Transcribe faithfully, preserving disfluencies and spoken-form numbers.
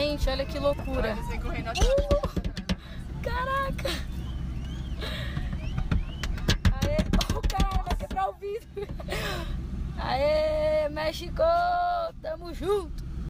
Gente, olha que loucura. Você correndo atrás. Uh, caraca. Aê, oh, cara, vai quebrar o vidro. Aê, México, tamo junto.